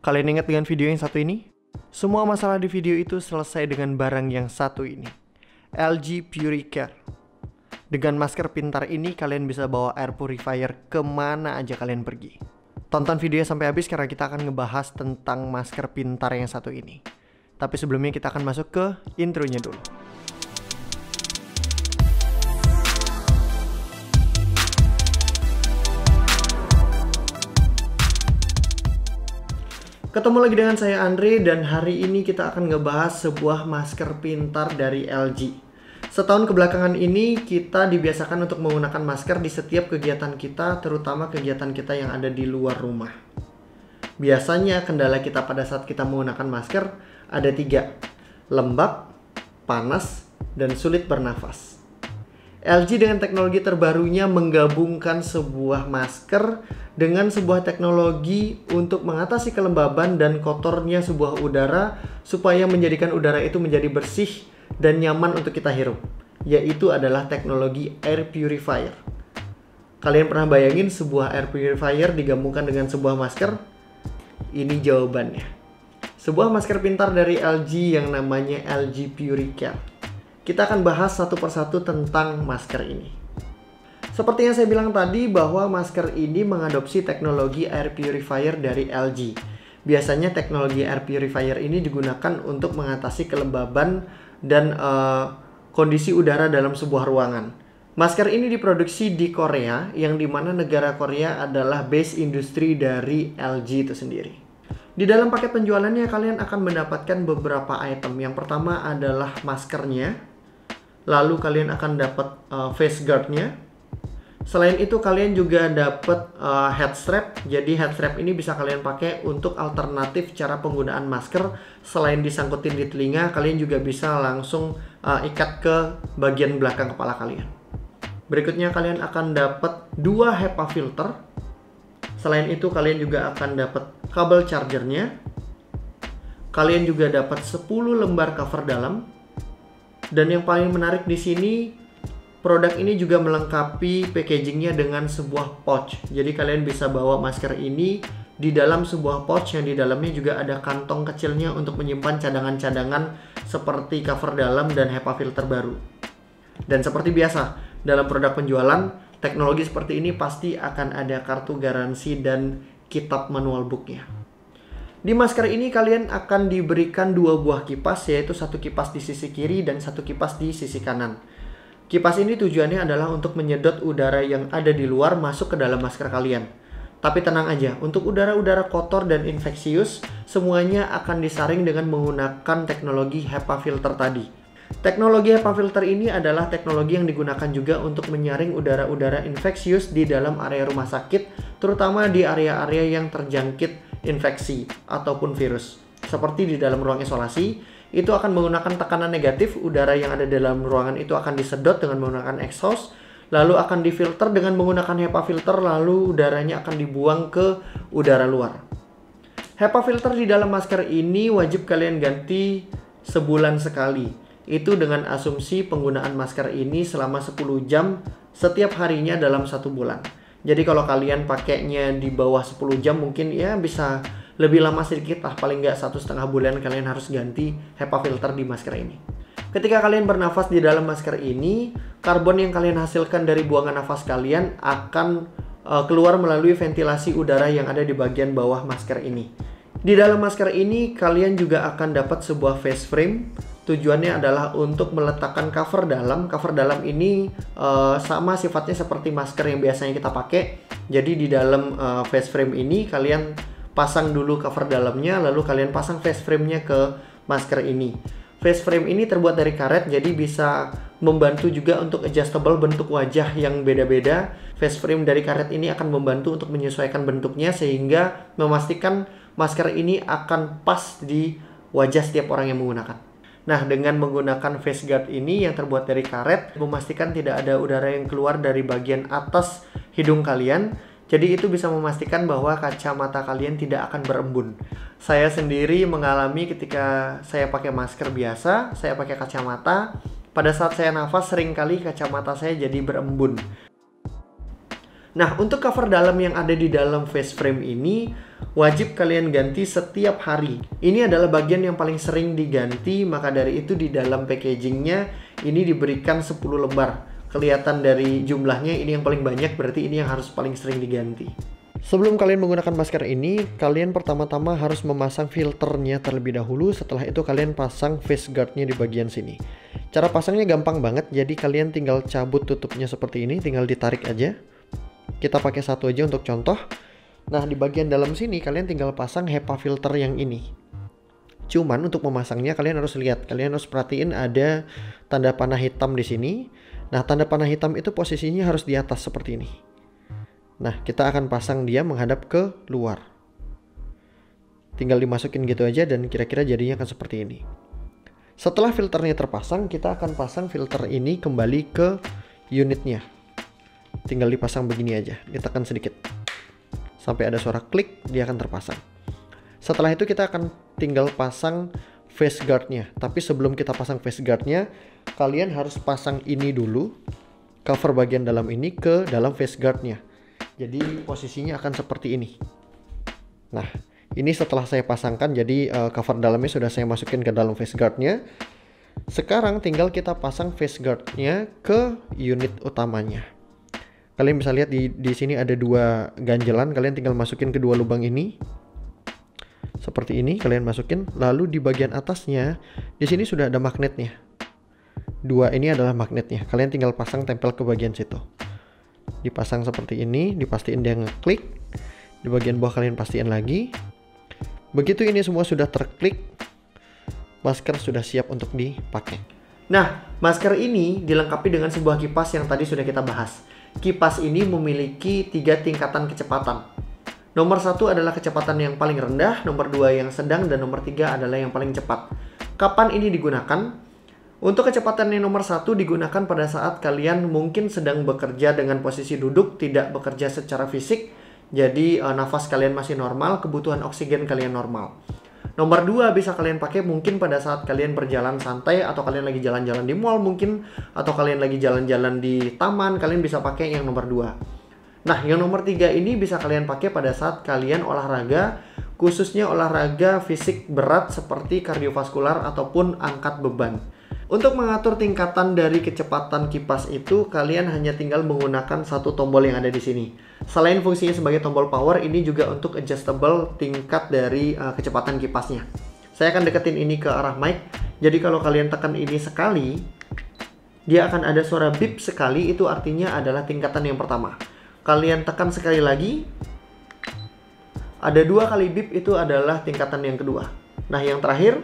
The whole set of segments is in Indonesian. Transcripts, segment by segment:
Kalian ingat dengan video yang satu ini? Semua masalah di video itu selesai dengan barang yang satu ini, LG Puricare. Dengan masker pintar ini kalian bisa bawa air purifier kemana aja kalian pergi. Tonton videonya sampai habis karena kita akan ngebahas tentang masker pintar yang satu ini. Tapi sebelumnya kita akan masuk ke intronya dulu. Ketemu lagi dengan saya Andre dan hari ini kita akan ngebahas sebuah masker pintar dari LG. Setahun kebelakangan ini kita dibiasakan untuk menggunakan masker di setiap kegiatan kita, terutama kegiatan kita yang ada di luar rumah. Biasanya kendala kita pada saat kita menggunakan masker ada 3, lembab, panas, dan sulit bernafas. LG dengan teknologi terbarunya menggabungkan sebuah masker dengan sebuah teknologi untuk mengatasi kelembaban dan kotornya sebuah udara supaya menjadikan udara itu menjadi bersih dan nyaman untuk kita hirup, yaitu adalah teknologi air purifier. Kalian pernah bayangin sebuah air purifier digabungkan dengan sebuah masker? Ini jawabannya. Sebuah masker pintar dari LG yang namanya LG Puricare. Kita akan bahas satu persatu tentang masker ini. Seperti yang saya bilang tadi bahwa masker ini mengadopsi teknologi air purifier dari LG. Biasanya teknologi air purifier ini digunakan untuk mengatasi kelembaban dan kondisi udara dalam sebuah ruangan. Masker ini diproduksi di Korea, yang dimana negara Korea adalah base industri dari LG itu sendiri. Di dalam paket penjualannya kalian akan mendapatkan beberapa item. Yang pertama adalah maskernya, lalu kalian akan dapat face guardnya. Selain itu kalian juga dapat head strap. Jadi head strap ini bisa kalian pakai untuk alternatif cara penggunaan masker. Selain disangkutin di telinga, kalian juga bisa langsung ikat ke bagian belakang kepala kalian. Berikutnya kalian akan dapat 2 HEPA filter. Selain itu kalian juga akan dapat kabel chargernya. Kalian juga dapat 10 lembar cover dalam. Dan yang paling menarik di sini, produk ini juga melengkapi packagingnya dengan sebuah pouch. Jadi kalian bisa bawa masker ini di dalam sebuah pouch yang di dalamnya juga ada kantong kecilnya untuk menyimpan cadangan-cadangan seperti cover dalam dan HEPA filter baru. Dan seperti biasa, dalam produk penjualan, teknologi seperti ini pasti akan ada kartu garansi dan kitab manual booknya. Di masker ini kalian akan diberikan 2 buah kipas, yaitu satu kipas di sisi kiri dan satu kipas di sisi kanan. Kipas ini tujuannya adalah untuk menyedot udara yang ada di luar masuk ke dalam masker kalian. Tapi tenang aja, untuk udara-udara kotor dan infeksius, semuanya akan disaring dengan menggunakan teknologi HEPA filter tadi. Teknologi HEPA filter ini adalah teknologi yang digunakan juga untuk menyaring udara-udara infeksius di dalam area rumah sakit, terutama di area-area yang terjangkit infeksi ataupun virus. Seperti di dalam ruang isolasi, itu akan menggunakan tekanan negatif, udara yang ada dalam ruangan itu akan disedot dengan menggunakan exhaust, lalu akan difilter dengan menggunakan HEPA filter, lalu udaranya akan dibuang ke udara luar. HEPA filter di dalam masker ini wajib kalian ganti sebulan sekali. Itu dengan asumsi penggunaan masker ini selama 10 jam setiap harinya dalam 1 bulan. Jadi kalau kalian pakainya di bawah 10 jam mungkin ya bisa lebih lama sedikit lah, paling nggak 1,5 bulan kalian harus ganti HEPA filter di masker ini. Ketika kalian bernafas di dalam masker ini, karbon yang kalian hasilkan dari buangan nafas kalian akan keluar melalui ventilasi udara yang ada di bagian bawah masker ini. Di dalam masker ini kalian juga akan dapat sebuah face frame. Tujuannya adalah untuk meletakkan cover dalam. Cover dalam ini sama sifatnya seperti masker yang biasanya kita pakai. Jadi di dalam face frame ini kalian pasang dulu cover dalamnya, lalu kalian pasang face frame-nya ke masker ini. Face frame ini terbuat dari karet, jadi bisa membantu juga untuk adjustable bentuk wajah yang beda-beda. Face frame dari karet ini akan membantu untuk menyesuaikan bentuknya sehingga memastikan masker ini akan pas di wajah setiap orang yang menggunakan. Nah, dengan menggunakan face guard ini yang terbuat dari karet, memastikan tidak ada udara yang keluar dari bagian atas hidung kalian. Jadi itu bisa memastikan bahwa kacamata kalian tidak akan berembun. Saya sendiri mengalami ketika saya pakai masker biasa, saya pakai kacamata. Pada saat saya nafas seringkali kacamata saya jadi berembun. Nah, untuk cover dalam yang ada di dalam face frame ini wajib kalian ganti setiap hari. Ini adalah bagian yang paling sering diganti, maka dari itu di dalam packagingnya ini diberikan 10 lembar. Kelihatan dari jumlahnya ini yang paling banyak, berarti ini yang harus paling sering diganti. Sebelum kalian menggunakan masker ini, kalian pertama-tama harus memasang filternya terlebih dahulu. Setelah itu kalian pasang face guardnya di bagian sini. Cara pasangnya gampang banget, jadi kalian tinggal cabut tutupnya seperti ini, tinggal ditarik aja. Kita pakai satu aja untuk contoh. Nah, di bagian dalam sini kalian tinggal pasang HEPA filter yang ini. Cuman untuk memasangnya kalian harus lihat, kalian harus perhatiin ada tanda panah hitam di sini. Nah, tanda panah hitam itu posisinya harus di atas seperti ini. Nah, kita akan pasang dia menghadap ke luar. Tinggal dimasukin gitu aja dan kira-kira jadinya akan seperti ini. Setelah filternya terpasang, kita akan pasang filter ini kembali ke unitnya. Tinggal dipasang begini aja, ditekan sedikit sampai ada suara klik, dia akan terpasang. Setelah itu kita akan tinggal pasang face guardnya. Tapi sebelum kita pasang face guardnya, kalian harus pasang ini dulu, cover bagian dalam ini ke dalam face guardnya. Jadi posisinya akan seperti ini. Nah, ini setelah saya pasangkan, jadi cover dalamnya sudah saya masukin ke dalam face guardnya. Sekarang tinggal kita pasang face guardnya ke unit utamanya. Kalian bisa lihat di sini ada dua ganjelan, kalian tinggal masukin kedua lubang ini. Seperti ini kalian masukin, lalu di bagian atasnya di sini sudah ada magnetnya. Dua ini adalah magnetnya. Kalian tinggal pasang tempel ke bagian situ. Dipasang seperti ini, dipastiin dia ngeklik. Di bagian bawah kalian pastiin lagi. Begitu ini semua sudah terklik, masker sudah siap untuk dipakai. Nah, masker ini dilengkapi dengan sebuah kipas yang tadi sudah kita bahas. Kipas ini memiliki 3 tingkatan kecepatan. Nomor 1 adalah kecepatan yang paling rendah, nomor 2 yang sedang, dan nomor 3 adalah yang paling cepat. Kapan ini digunakan? Untuk kecepatan yang nomor 1 digunakan pada saat kalian mungkin sedang bekerja dengan posisi duduk, tidak bekerja secara fisik, jadi nafas kalian masih normal, kebutuhan oksigen kalian normal. Nomor 2 bisa kalian pakai mungkin pada saat kalian berjalan santai, atau kalian lagi jalan-jalan di mall mungkin, atau kalian lagi jalan-jalan di taman, kalian bisa pakai yang nomor 2. Nah, yang nomor 3 ini bisa kalian pakai pada saat kalian olahraga, khususnya olahraga fisik berat seperti kardiovaskular ataupun angkat beban. Untuk mengatur tingkatan dari kecepatan kipas itu, kalian hanya tinggal menggunakan satu tombol yang ada di sini. Selain fungsinya sebagai tombol power, ini juga untuk adjustable tingkat dari kecepatan kipasnya. Saya akan deketin ini ke arah mic. Jadi kalau kalian tekan ini sekali, dia akan ada suara beep sekali, itu artinya adalah tingkatan yang pertama. Kalian tekan sekali lagi, ada 2 kali beep, itu adalah tingkatan yang kedua. Nah, yang terakhir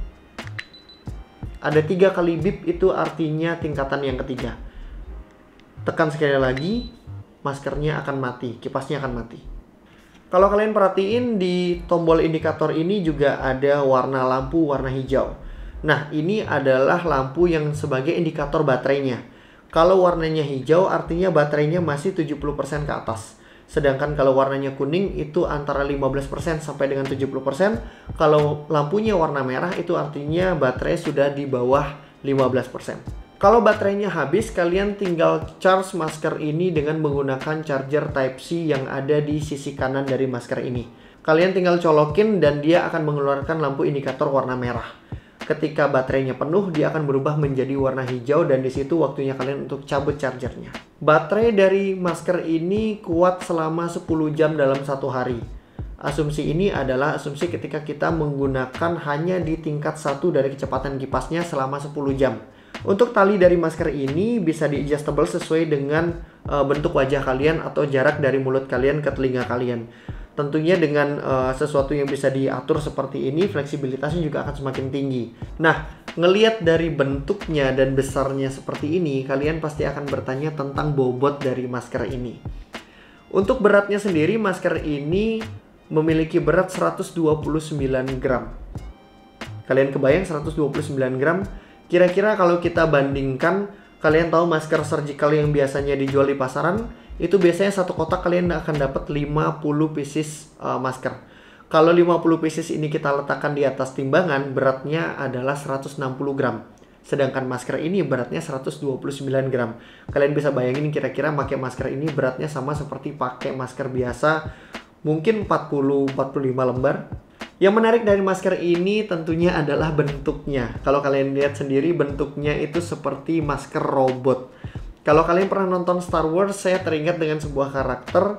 ada 3 kali beep, itu artinya tingkatan yang ketiga. Tekan sekali lagi, maskernya akan mati, kipasnya akan mati. Kalau kalian perhatiin di tombol indikator ini juga ada warna lampu warna hijau. Nah, ini adalah lampu yang sebagai indikator baterainya. Kalau warnanya hijau artinya baterainya masih 70% ke atas. Sedangkan kalau warnanya kuning itu antara 15% sampai dengan 70%. Kalau lampunya warna merah itu artinya baterai sudah di bawah 15%. Kalau baterainya habis, kalian tinggal charge masker ini dengan menggunakan charger Type-C yang ada di sisi kanan dari masker ini. Kalian tinggal colokin dan dia akan mengeluarkan lampu indikator warna merah. Ketika baterainya penuh, dia akan berubah menjadi warna hijau dan di situ waktunya kalian untuk cabut chargernya. Baterai dari masker ini kuat selama 10 jam dalam 1 hari. Asumsi ini adalah asumsi ketika kita menggunakan hanya di tingkat 1 dari kecepatan kipasnya selama 10 jam. Untuk tali dari masker ini bisa di-adjustable sesuai dengan bentuk wajah kalian atau jarak dari mulut kalian ke telinga kalian. Tentunya dengan sesuatu yang bisa diatur seperti ini, fleksibilitasnya juga akan semakin tinggi. Nah, ngelihat dari bentuknya dan besarnya seperti ini, kalian pasti akan bertanya tentang bobot dari masker ini. Untuk beratnya sendiri, masker ini memiliki berat 129 gram. Kalian kebayang 129 gram? Kira-kira kalau kita bandingkan, kalian tahu masker surgical yang biasanya dijual di pasaran, itu biasanya satu kotak kalian akan dapat 50 pieces masker. Kalau 50 pieces ini kita letakkan di atas timbangan, beratnya adalah 160 gram. Sedangkan masker ini beratnya 129 gram. Kalian bisa bayangin kira-kira pakai masker ini beratnya sama seperti pakai masker biasa, mungkin 40-45 lembar. Yang menarik dari masker ini tentunya adalah bentuknya. Kalau kalian lihat sendiri, bentuknya itu seperti masker robot. Kalau kalian pernah nonton Star Wars, saya teringat dengan sebuah karakter,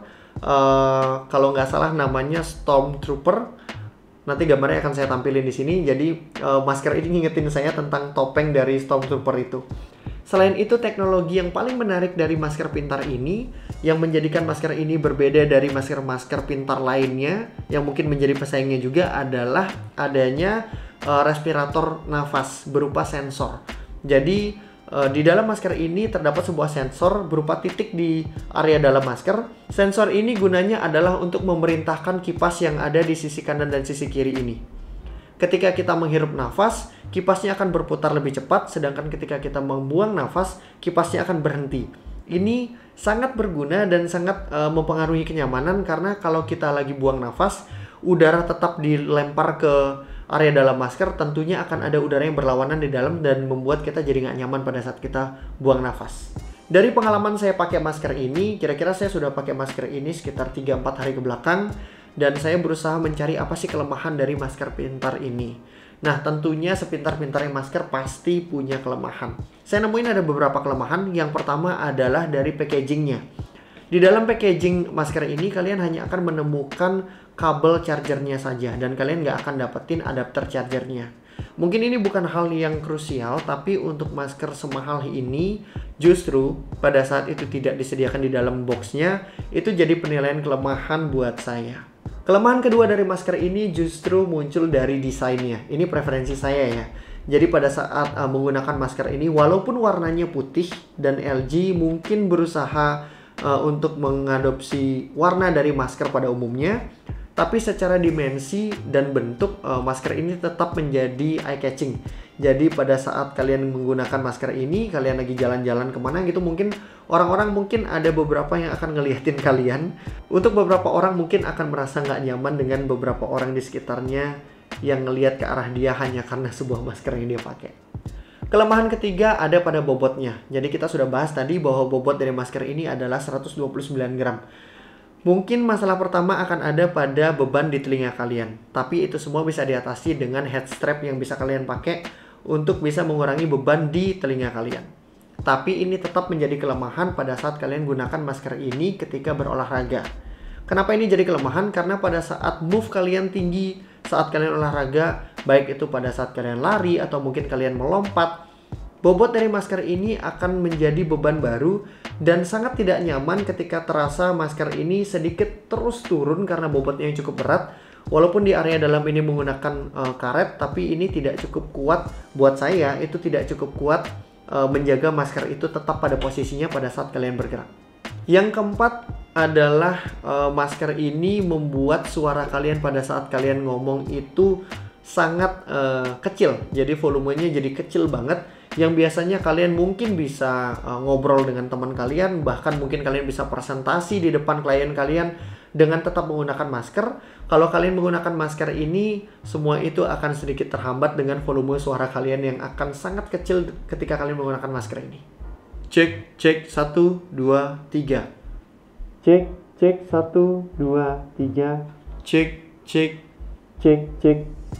kalau nggak salah namanya Stormtrooper. Nanti gambarnya akan saya tampilin di sini. Jadi masker ini ngingetin saya tentang topeng dari Stormtrooper itu. Selain itu, teknologi yang paling menarik dari masker pintar ini, yang menjadikan masker ini berbeda dari masker-masker pintar lainnya, yang mungkin menjadi pesaingnya juga, adalah adanya respirator nafas berupa sensor. Jadi di dalam masker ini terdapat sebuah sensor berupa titik di area dalam masker. Sensor ini gunanya adalah untuk memerintahkan kipas yang ada di sisi kanan dan sisi kiri ini. Ketika kita menghirup nafas, kipasnya akan berputar lebih cepat, sedangkan ketika kita membuang nafas, kipasnya akan berhenti. Ini sangat berguna dan sangat mempengaruhi kenyamanan, karena kalau kita lagi buang nafas, udara tetap dilempar ke area dalam masker, tentunya akan ada udara yang berlawanan di dalam dan membuat kita jadi nggak nyaman pada saat kita buang nafas. Dari pengalaman saya pakai masker ini, kira-kira saya sudah pakai masker ini sekitar 3-4 hari ke belakang, dan saya berusaha mencari apa sih kelemahan dari masker pintar ini. Nah, tentunya sepintar-pintarnya masker pasti punya kelemahan. Saya nemuin ada beberapa kelemahan. Yang pertama adalah dari packagingnya. Di dalam packaging masker ini, kalian hanya akan menemukan kabel chargernya saja, dan kalian nggak akan dapetin adapter chargernya. Mungkin ini bukan hal yang krusial, tapi untuk masker semahal ini, justru pada saat itu tidak disediakan di dalam boxnya, itu jadi penilaian kelemahan buat saya. Kelemahan kedua dari masker ini justru muncul dari desainnya. Ini preferensi saya ya. Jadi pada saat menggunakan masker ini, walaupun warnanya putih dan LG mungkin berusaha untuk mengadopsi warna dari masker pada umumnya, tapi secara dimensi dan bentuk masker ini tetap menjadi eye catching. Jadi pada saat kalian menggunakan masker ini, kalian lagi jalan-jalan kemana gitu, mungkin orang-orang mungkin ada beberapa yang akan ngeliatin kalian. Untuk beberapa orang mungkin akan merasa nggak nyaman dengan beberapa orang di sekitarnya yang ngelihat ke arah dia hanya karena sebuah masker yang dia pakai. Kelemahan ketiga ada pada bobotnya. Jadi kita sudah bahas tadi bahwa bobot dari masker ini adalah 129 gram. Mungkin masalah pertama akan ada pada beban di telinga kalian. Tapi itu semua bisa diatasi dengan head strap yang bisa kalian pakai untuk bisa mengurangi beban di telinga kalian. Tapi ini tetap menjadi kelemahan pada saat kalian gunakan masker ini ketika berolahraga. Kenapa ini jadi kelemahan? Karena pada saat move kalian tinggi, saat kalian olahraga, baik itu pada saat kalian lari atau mungkin kalian melompat, bobot dari masker ini akan menjadi beban baru dan sangat tidak nyaman ketika terasa masker ini sedikit terus turun karena bobotnya yang cukup berat. Walaupun di area dalam ini menggunakan karet, tapi ini tidak cukup kuat buat saya. Itu tidak cukup kuat menjaga masker itu tetap pada posisinya pada saat kalian bergerak. Yang keempat adalah masker ini membuat suara kalian pada saat kalian ngomong itu sangat kecil. Jadi volumenya jadi kecil banget. Yang biasanya kalian mungkin bisa ngobrol dengan teman kalian, bahkan mungkin kalian bisa presentasi di depan klien kalian dengan tetap menggunakan masker. Kalau kalian menggunakan masker ini, semua itu akan sedikit terhambat dengan volume suara kalian yang akan sangat kecil ketika kalian menggunakan masker ini. Cek, cek, 1, 2, 3. Cek, cek, 1, 2, 3. Cek, cek, cek, cek.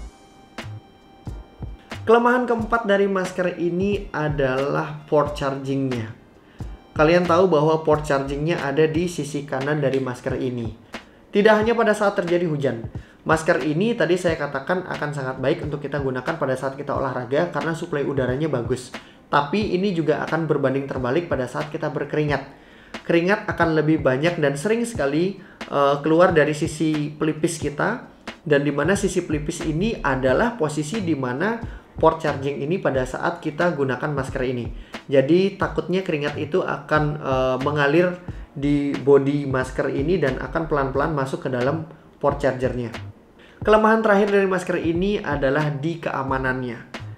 Kelemahan keempat dari masker ini adalah port chargingnya. Kalian tahu bahwa port chargingnya ada di sisi kanan dari masker ini. Tidak hanya pada saat terjadi hujan. Masker ini tadi saya katakan akan sangat baik untuk kita gunakan pada saat kita olahraga karena suplai udaranya bagus. Tapi ini juga akan berbanding terbalik pada saat kita berkeringat. Keringat akan lebih banyak dan sering sekali keluar dari sisi pelipis kita. Dan di mana sisi pelipis ini adalah posisi di mana port charging ini pada saat kita gunakan masker ini. Jadi takutnya keringat itu akan mengalir di bodi masker ini dan akan pelan-pelan masuk ke dalam port chargernya. Kelemahan terakhir dari masker ini adalah di keamanannya.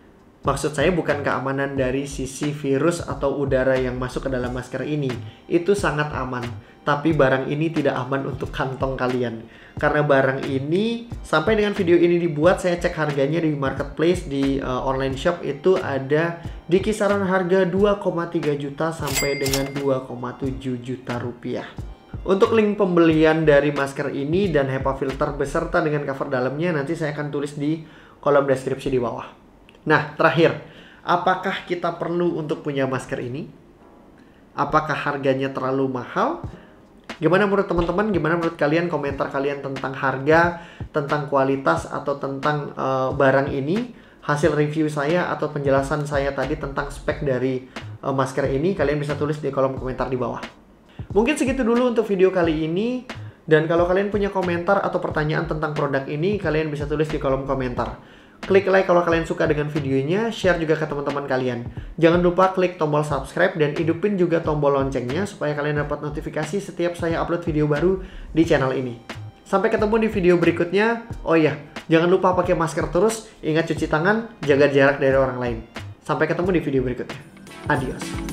Maksud saya bukan keamanan dari sisi virus atau udara yang masuk ke dalam masker ini. Itu sangat aman. Tapi barang ini tidak aman untuk kantong kalian. Karena barang ini, sampai dengan video ini dibuat, saya cek harganya di marketplace, di online shop itu ada di kisaran harga 2,3 juta sampai dengan 2,7 juta rupiah. Untuk link pembelian dari masker ini dan HEPA filter beserta dengan cover dalamnya nanti saya akan tulis di kolom deskripsi di bawah. Nah, terakhir, apakah kita perlu untuk punya masker ini? Apakah harganya terlalu mahal? Gimana menurut teman-teman? Gimana menurut kalian? Komentar kalian tentang harga, tentang kualitas, atau tentang barang ini? Hasil review saya atau penjelasan saya tadi tentang spek dari masker ini, kalian bisa tulis di kolom komentar di bawah. Mungkin segitu dulu untuk video kali ini. Dan kalau kalian punya komentar atau pertanyaan tentang produk ini, kalian bisa tulis di kolom komentar. Klik like kalau kalian suka dengan videonya, share juga ke teman-teman kalian. Jangan lupa klik tombol subscribe dan hidupin juga tombol loncengnya supaya kalian dapat notifikasi setiap saya upload video baru di channel ini. Sampai ketemu di video berikutnya. Oh iya, jangan lupa pakai masker terus, ingat cuci tangan, jaga jarak dari orang lain. Sampai ketemu di video berikutnya. Adios.